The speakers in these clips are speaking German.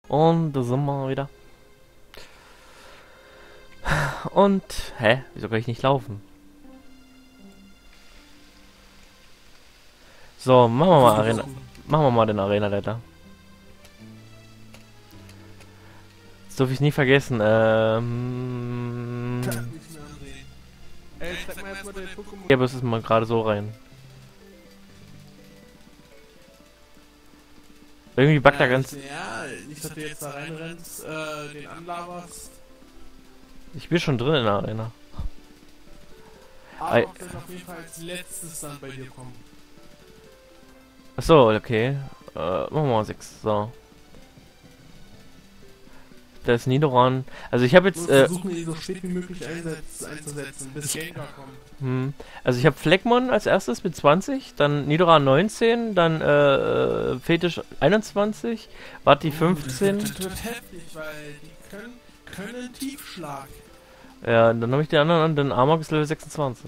Und da sind wir wieder. Und, wieso kann ich nicht laufen? So, machen wir mal Arena. Machen wir mal den Arena-Leiter. Das darf ich nie vergessen. Zeig mal erstmal dein Pokémon. Ja, aber es ist mal gerade so rein. Irgendwie backt da ganz. Ja, nicht, dass du jetzt da reinrennst, den anlaberst. Ich bin schon drin in der Arena. Aber wird auf jeden Fall als letztes dann bei dir kommen. Achso, okay. Machen wir mal 6. So. Da ist Nidoran. Also ich habe jetzt. Versuchen die so spät wie möglich einzusetzen, bis Gengar kommt. Also ich habe Fleckmon als erstes mit 20, dann Nidoran 19, dann Fetisch 21, Vati 15. Das wird heftig, weil die können Tiefschlag. Ja, dann habe ich den anderen an, dann Amok ist Level 26.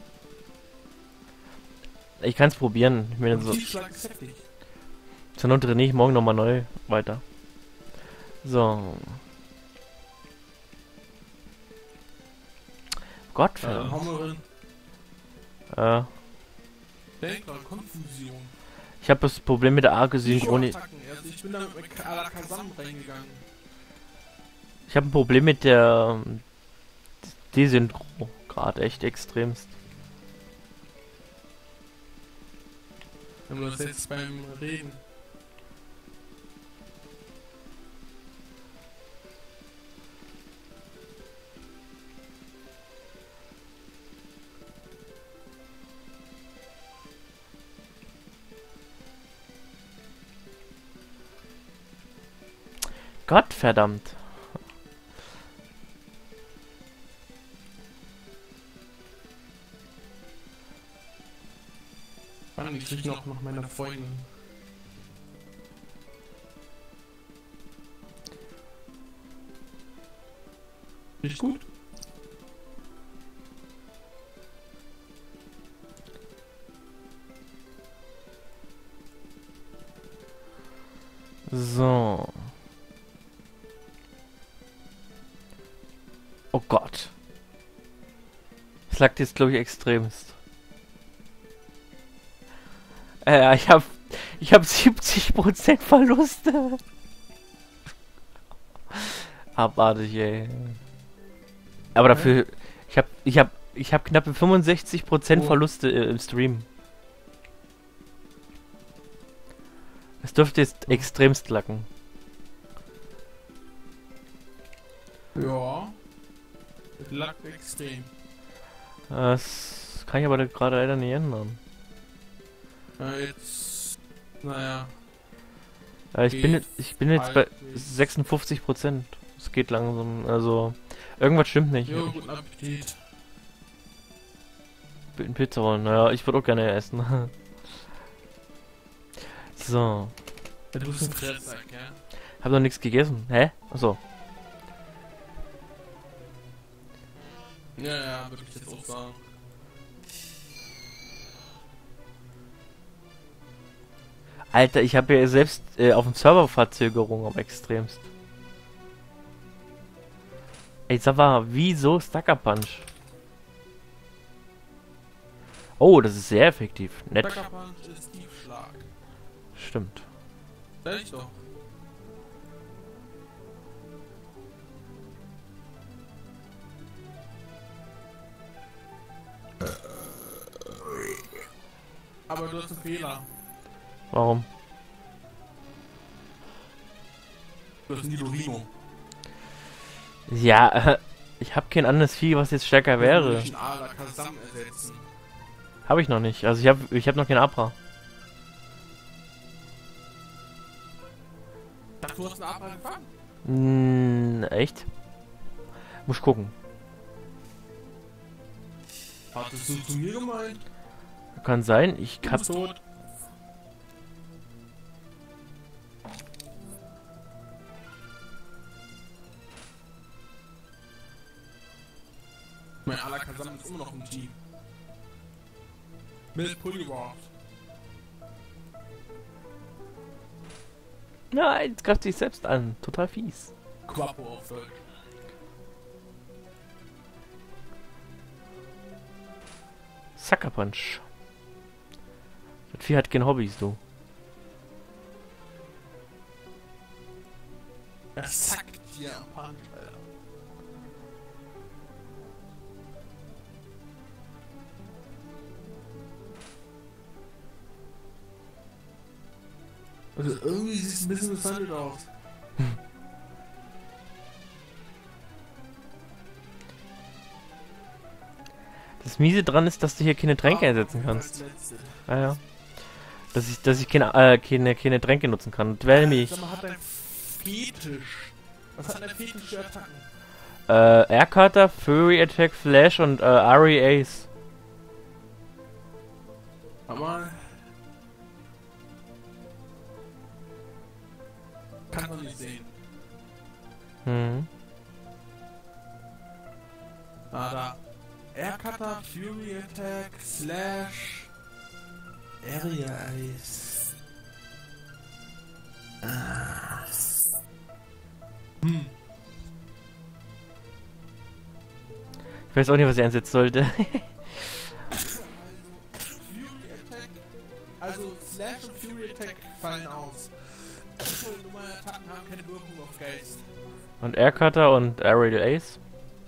Ich kann es probieren. Ich meine so. Tiefschlag ist heftig. Zur Not trainiere ich morgen nochmal neu weiter. So. Gott, Hammerin. Denkler, Konfusion. Ich habe das Problem mit der Arc-Synchronie. Also ich bin da mit Alakazam reingegangen. Ich habe ein Problem mit der Desynchro gerade echt extremst. Wenn du das jetzt beim Reden. Gott verdammt. Mann, ich krieg noch nach meiner Freundin. Nicht gut? So. Oh Gott. Das lag jetzt, glaube ich, extremst. Ich hab 70% Verluste. Abartig, ey. Aber dafür, ich hab knappe 65% Verluste im Stream. Es dürfte jetzt extremst lacken. Ja. Das lag extrem. Das kann ich aber gerade leider nicht ändern. Jetzt. Naja. Ich bin jetzt bei 56%. Es geht langsam, also irgendwas stimmt nicht. Jo, guten Appetit. Ein Pizza rollen, naja, ich würde auch gerne essen. So. Ja, du bist ein Fresssack, ja? Hab noch nichts gegessen. Hä? Achso. Ja, würde ich jetzt auch sagen. Alter, ich habe ja selbst auf dem Server Verzögerung am extremst. Ey, sag mal, wieso Stucker Punch? Oh, das ist sehr effektiv. Nett. Stucker Punch ist Tiefschlag. Stimmt. Sag ich doch. Aber du hast einen Fehler. Warum? Du hast ein Nidorino. Ja, ich habe kein anderes Vieh, was jetzt stärker wäre. Du einen Alakazam ersetzen. Habe ich noch nicht. Also ich hab noch kein Abra. Ach, du hast einen Abra gefangen? Echt? Muss ich gucken. Hattest du zu mir gemeint? Kann sein. Ich Du hab. bist tot. Mein Alakazam ist immer noch im Team. Mit Poliwrath. Nein, jetzt greift sich selbst an. Total fies. Quapo auf Deutsch. Sucker Punch. Das Vieh hat keine Hobbys, du. Er zackt hier am Punch, Alter. Also irgendwie sieht es ein bisschen misshandelt aus. Das Miese dran ist, dass du hier keine Tränke einsetzen kannst. Ah ja. Dass ich keine Tränke nutzen kann. Quäl mich. Sag mal, hat dein Fetisch. Was hat dein Fetisch für Attacken? Aircutter, Fury Attack, Flash und Ari Ace. Warte mal. Kann man nicht sehen. Mhm. Ah, da. Aircutter, Fury Attack, Slash, Area Ice. Ah. Ich weiß auch nicht, was ich einsetzen sollte. Fury Attack. Also Slash und Fury Attack fallen aus. Normale Attacken haben keine Wirkung auf Geist. Und Aircutter und Aerial Ace.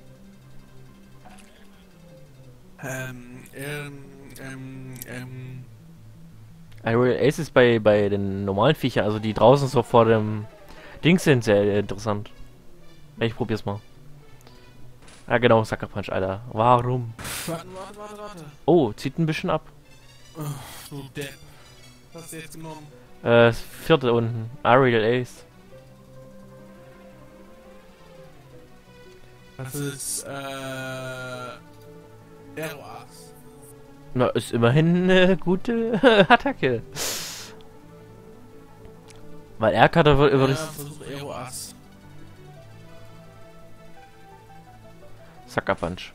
Aerial Ace ist bei den normalen Viechern, also die draußen so vor dem Dings sind, sehr interessant. Ich probier's mal. Ah genau, Sucker Punch, Alter. Warum? Warte. Oh, zieht ein bisschen ab. Oh, du Depp. Was hast du jetzt genommen? Vierte unten. Aerial Ace. Das ist, Aeroas. Na, ist immerhin eine gute Attacke. Weil Aircutter würde ich... versuch Aeroas. Sucker Punch.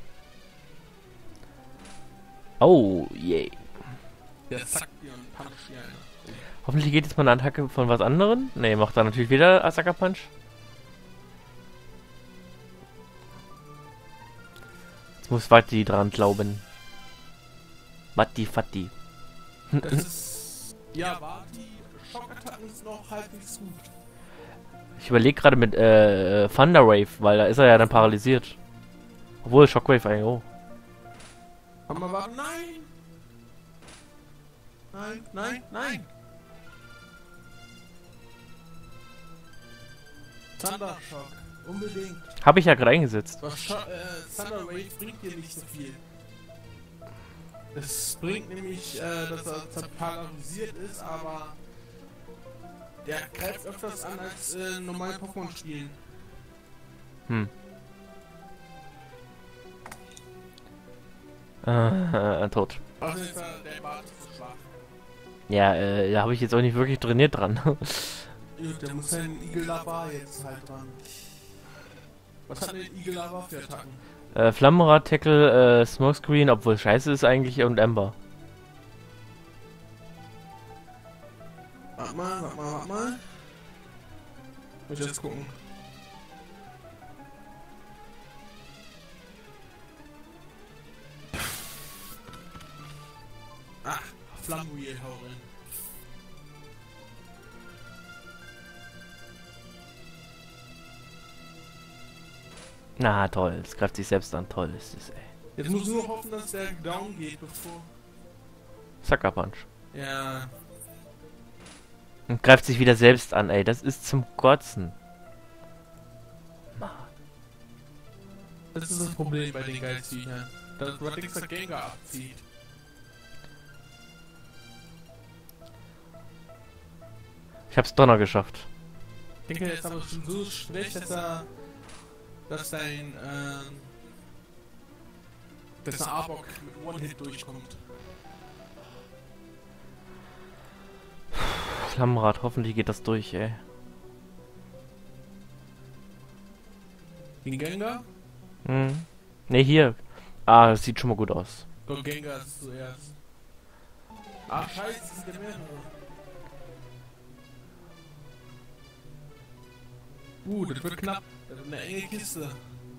Oh, yay. Der zackt dir und puncht dir eine. Hoffentlich geht jetzt mal eine Attacke von was anderem. Ne, macht er natürlich wieder Sucker Punch. Jetzt muss Vati dran glauben. Vati Fatti. Das ist... Ja, Vati, Schockattacken ist noch halbwegs gut. Ich überlege gerade mit Thunder Wave, weil da ist er ja dann paralysiert. Obwohl Shockwave eigentlich auch. Aber warte, nein! Nein! Thundershock, unbedingt. Habe ich ja gerade eingesetzt. Thunder Wave bringt dir nicht so viel. Es bringt nämlich, dass er paralysiert ist, aber der greift öfters an als normale Pokémon spielen. Tot. Also ist der Bart zu schwach. Ja, da habe ich jetzt auch nicht wirklich trainiert dran. Gut, der muss seinen Igel-Lava jetzt halt dran. Was hat denn Igel-Lava für Attacken? Flammenrad, Tackle, Smokescreen, obwohl scheiße ist eigentlich, und Ember. Warte mal. Muss ich jetzt gucken. Ach, Flammenwheel, hau rein. Na toll, das greift sich selbst an, toll ist es, ey. Jetzt muss nur hoffen, dass der down geht, bevor... Sucker Punch. Ja... Und greift sich wieder selbst an, ey, das ist zum Kotzen. Das ist das Problem bei den Geizviechern. Dass Radix der Gengar abzieht. Ich hab's Donner geschafft. Ich denke, er ist aber schon so schlecht, dass dein Arbok mit One-Hit durchkommt. Flammenrad, hoffentlich geht das durch, ey. Gegen Gengar? Ne, hier. Ah, das sieht schon mal gut aus. Doch, Gengar ist zuerst. Ach, scheiße, das sind ja mehrere. Das wird knapp. Das ist eine enge Kiste.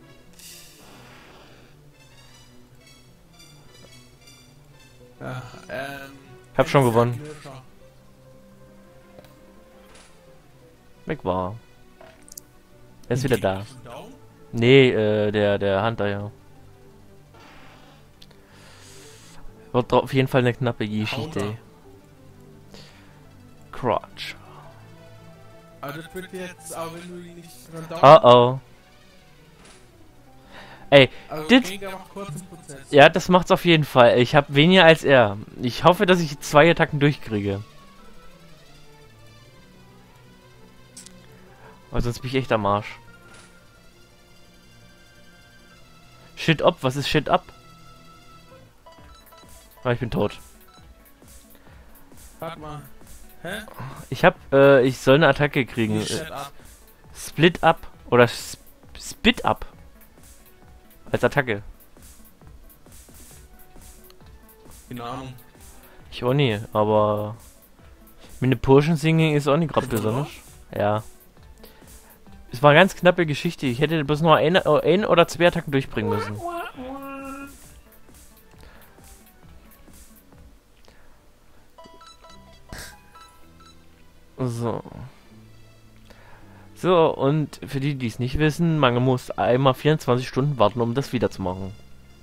Ja, Hab schon gewonnen. Knirscher. Weg war. Er ist wieder da. Schon down? Nee, der Hunter, ja. Wird auf jeden Fall eine knappe Geschichte. Counter. Crotch. Aber das wird jetzt, aber wenn du ihn nicht dann down. Oh oh. Ey, Also das- Gengar macht kurzen Prozess. ja, das macht's auf jeden Fall. Ich habe weniger als er. Ich hoffe, dass ich 2 Attacken durchkriege. Weil sonst bin ich echt am Arsch. Shit up, was ist Shit up? Ah, ich bin tot. Warte mal. Hä? Ich soll eine Attacke kriegen. Shut up. Split up oder Spit up. Als Attacke. Keine Ahnung. Ich auch nie, aber mit einem Potion Singing ist auch nicht gerade Kennst du besonders. Ja. Es war eine ganz knappe Geschichte. Ich hätte bloß nur ein oder 2 Attacken durchbringen müssen. So. So, und für die, die es nicht wissen, man muss einmal 24 Stunden warten, um das wieder zu machen.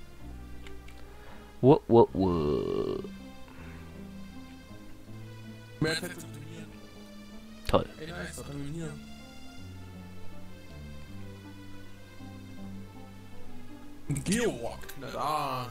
Wow. Mehr Zeit zu trainieren. Toll. Ey, nice, doch trainieren. Geowalk. Na da.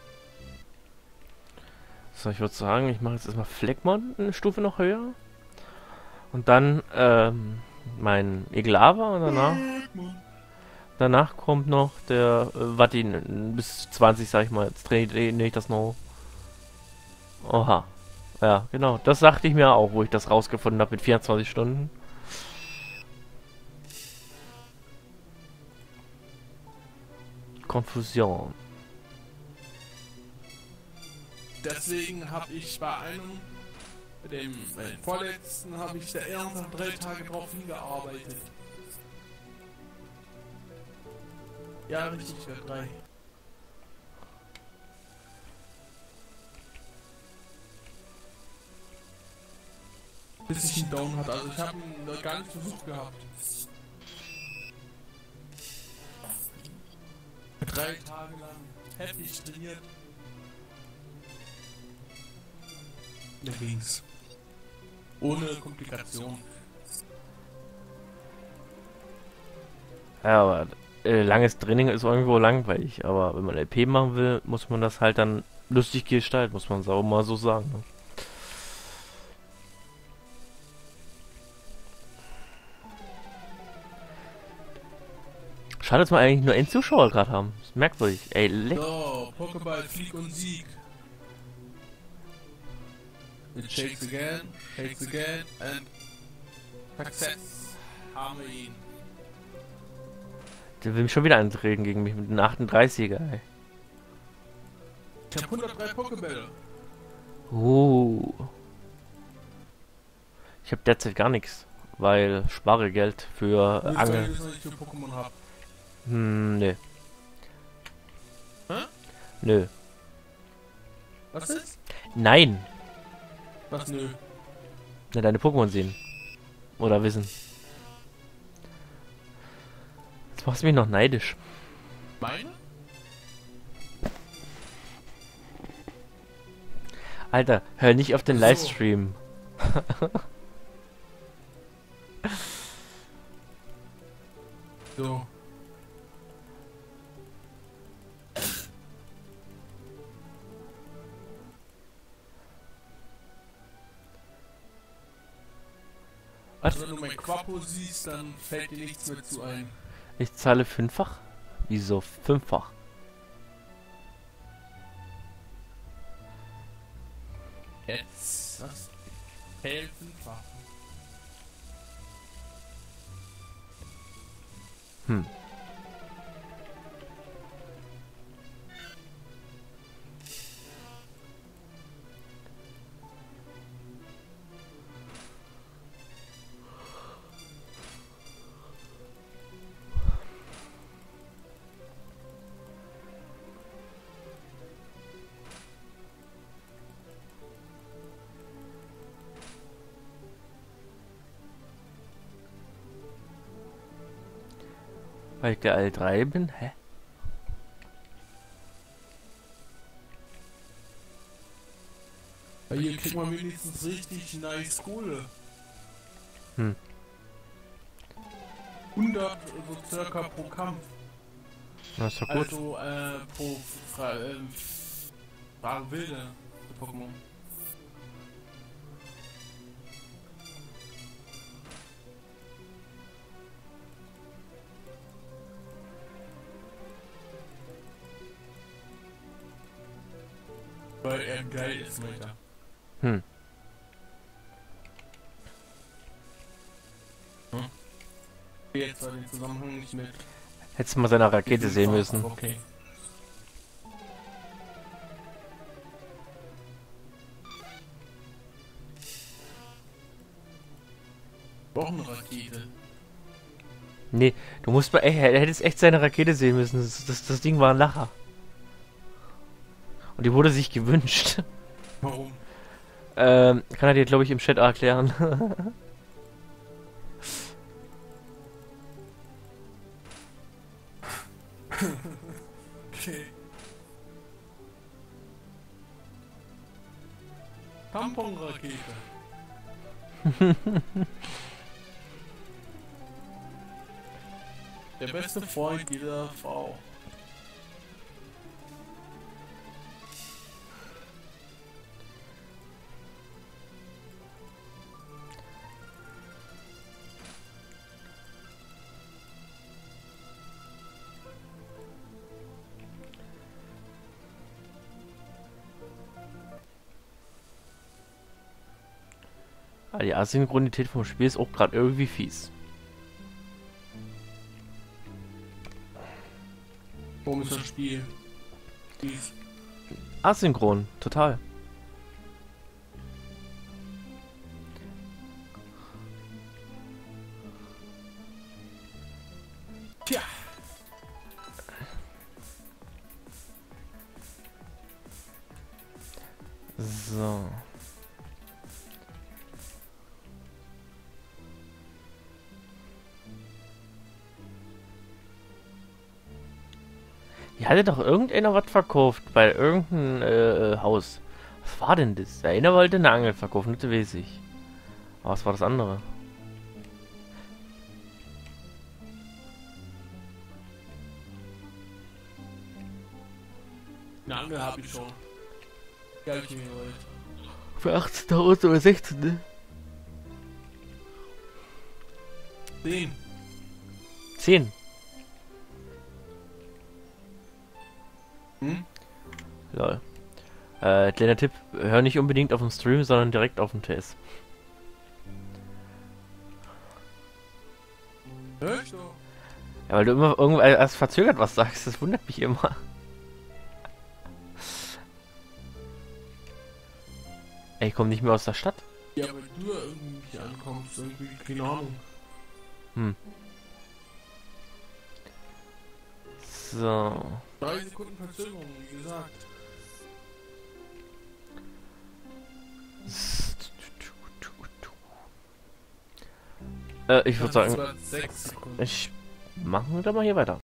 So, ich würde sagen, ich mache jetzt erstmal Fleckmon eine Stufe noch höher. Und dann, mein Eglava und danach kommt noch der Vattin bis 20, sag ich mal. Jetzt drehe ich das noch. Oha. Ja, genau. Das sagte ich mir auch, wo ich das rausgefunden habe mit 24 Stunden. Konfusion. Deswegen habe ich bei dem vorletzten, habe ich da ernsthaft 3 Tage drauf hingearbeitet. Ja, richtig, für 3. Bis ich ihn down hatte, also ich habe ihn noch gar nicht versucht gehabt. 3 Tage lang heftig trainiert. Da ging's. Ohne Komplikation. Ja, aber langes Training ist irgendwo langweilig. Aber wenn man LP machen will, muss man das halt dann lustig gestalten, muss man es auch mal so sagen. Ne? Schade, dass wir eigentlich nur einen Zuschauer gerade haben. Das ist merkwürdig. Ey, leck. So, Pokéball, Flieg und Sieg. It shakes again, and success. Haben wir ihn. Der will mich schon wieder antreten gegen mich mit einem 38er, ey. Ich hab 103 Pokébälle. Ich habe derzeit gar nichts, weil spare Geld für Ich Angeln. weiß nicht, wie viele Pokémon hab. Nö. Hä? Nö. Was ist? Nein. Was nö? Na, deine Pokémon sehen. Oder wissen. Jetzt machst du mich noch neidisch. Meine? Alter, hör nicht auf den So. Livestream. So. Was? Also wenn du mein Quapo siehst, dann fällt dir nichts mehr zu ein. Ich zahle 5-fach? Wieso 5-fach? Jetzt. Was? Helfenfach. Hm. Weil ich der L3 bin? Hä? Weil hier kriegt man wenigstens richtig nice Kohle. Hm. 100 so circa pro Kampf. Das ist doch gut. Also pro Wahre Wilde Pokémon. Weil er geil ist, Alter. Hm. Jetzt war den Zusammenhang nicht mit. Hättest du mal seine Rakete sehen müssen. Okay. Wochenrakete. Nee, du musst mal, ey, er hättest echt seine Rakete sehen müssen. Das Ding war ein Lacher. Und die wurde sich gewünscht. Warum? Kann er dir, glaube ich, im Chat erklären. Okay. Tamponrakete. Der beste Freund jeder Frau. Ah, die Asynchronität vom Spiel ist auch gerade irgendwie fies. Warum ist das Spiel? Asynchron, total. Tja. So. Hier hatte doch irgendeiner was verkauft bei irgendeinem Haus. Was war denn das? Der eine wollte eine Angel verkaufen, das weiß ich. Aber was war das andere? Eine Angel habe ich schon. Ja, ich mir geholt. Für 18.000 oder 16, ne? 10. 10. Hm? Lol. Kleiner Tipp, hör nicht unbedingt auf den Stream, sondern direkt auf den TS. Hörst du? Ja, weil du immer irgendwann erst verzögert was sagst, das wundert mich immer. Ey, ich komm nicht mehr aus der Stadt. Ja, weil du irgendwie nicht ankommst, irgendwie, keine Ahnung. Hm. So. 3 Sekunden Verzögerung, wie gesagt. Ich würde sagen, 6 Sekunden. machen wir da mal hier weiter.